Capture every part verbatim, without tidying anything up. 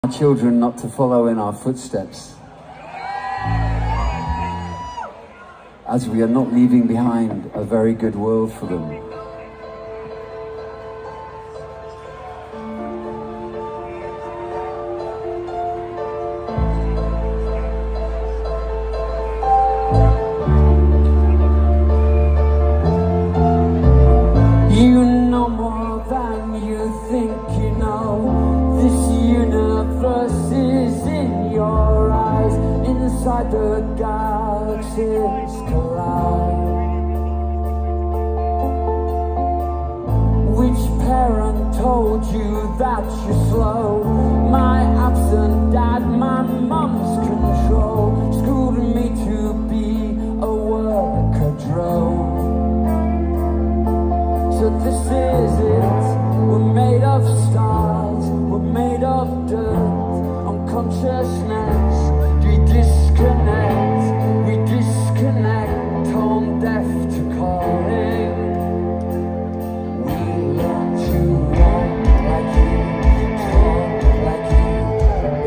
Our children not to follow in our footsteps, as we are not leaving behind a very good world for them. You know more than you think you know. This universe is in your eyes. Inside the galaxies collide. Which parent told you that you're slow? My absent dad, my mum's control, schooled me to be a worker drone. So this is it, we're made of stars, we're made of dirt, unconsciousness, we disconnect, we disconnect, tone deaf to calling. We learn to walk like you, talk like you,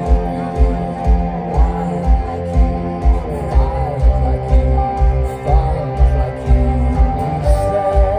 lie like you, fight like you, fight like you, say.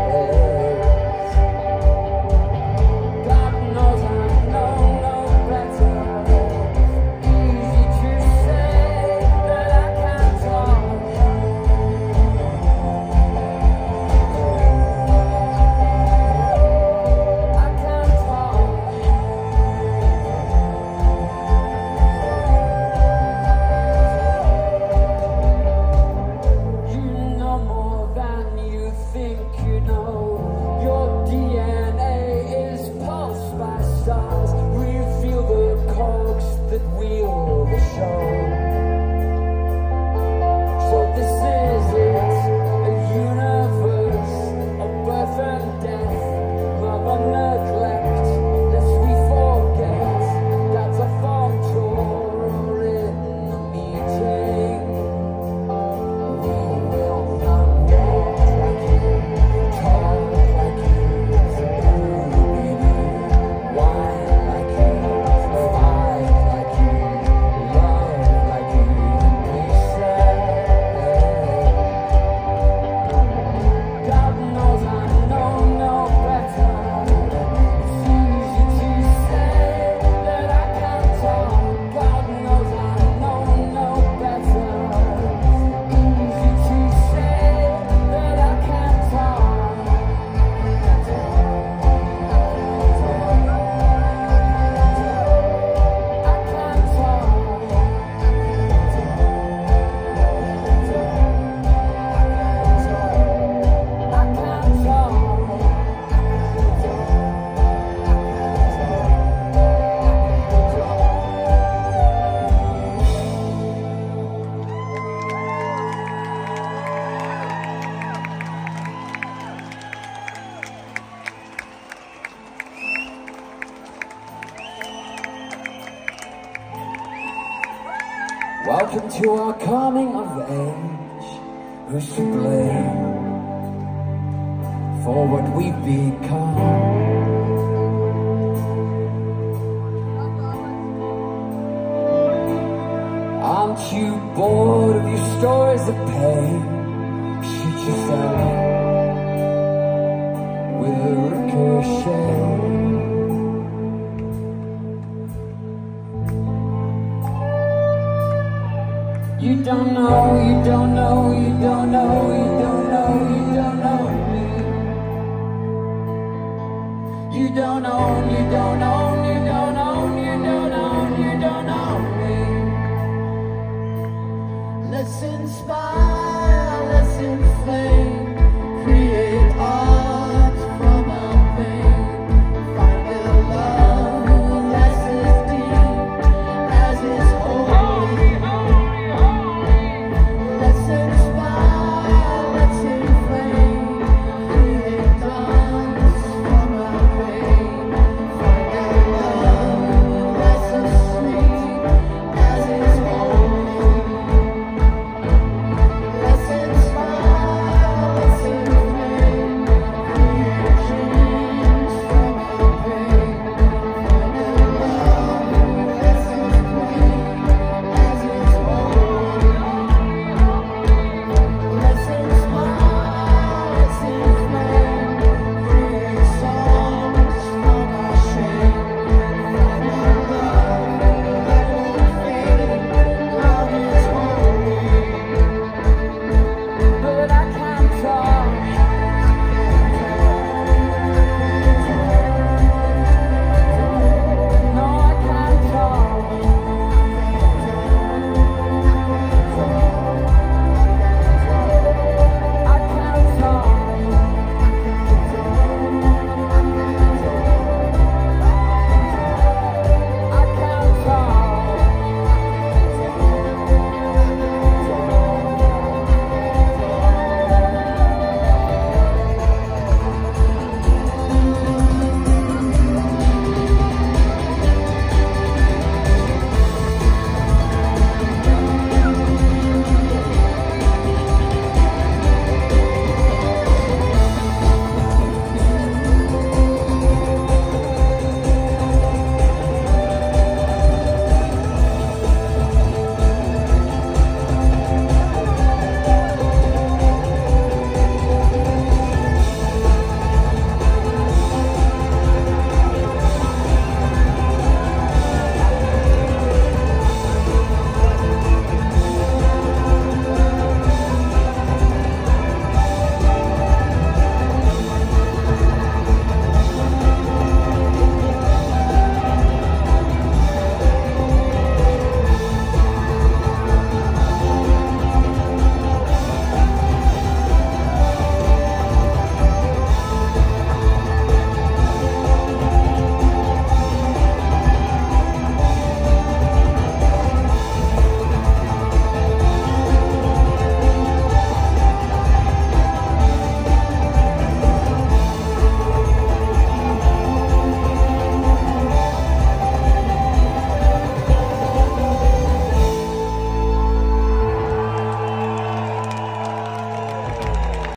Welcome to our coming of age. Who's to blame for what we've become? Aren't you bored of your stories of pain? Shoot yourself with a ricochet. You don't know, you don't know, you don't know, you don't know, you don't know me. You don't know, you don't know.